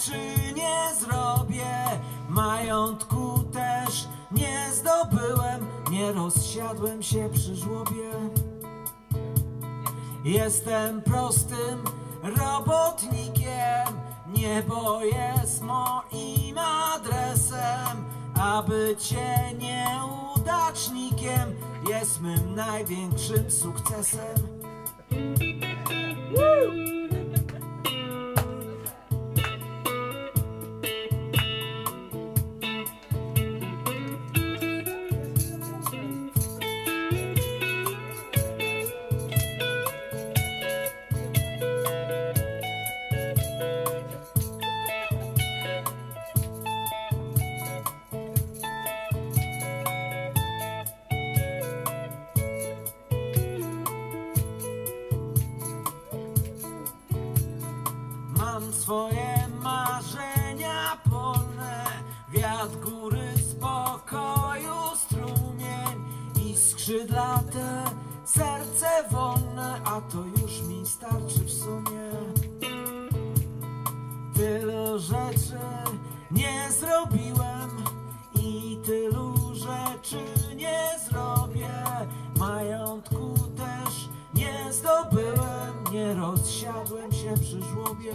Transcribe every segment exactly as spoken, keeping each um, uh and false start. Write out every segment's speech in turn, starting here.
rzeczy nie zrobię, majątku też nie zdobyłem, nie rozsiadłem się przy żłobie. Jestem prostym robotnikiem, niebo jest moim adresem, a bycie nieudacznikiem jest mym największym sukcesem. Mam swoje marzenia polne, wiatr, góry, spokoju, strumień i skrzydlate, serce wolne, a to już mi starczy w sumie. Tylu rzeczy nie zrobiłem i tylu rzeczy nie zrobię, majątku też nie zdobyłem, nie rozsiadłem się przy żłobie.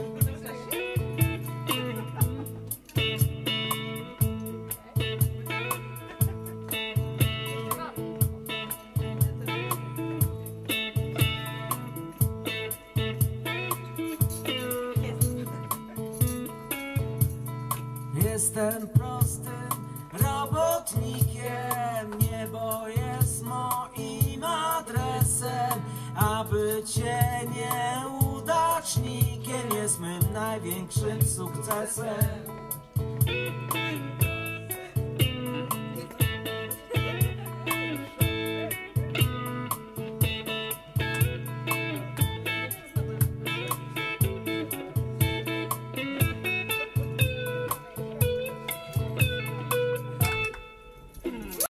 Jestem prostym robotnikiem, niebo jest moim adresem, a bycie nieudacznikiem jest mym największym sukcesem.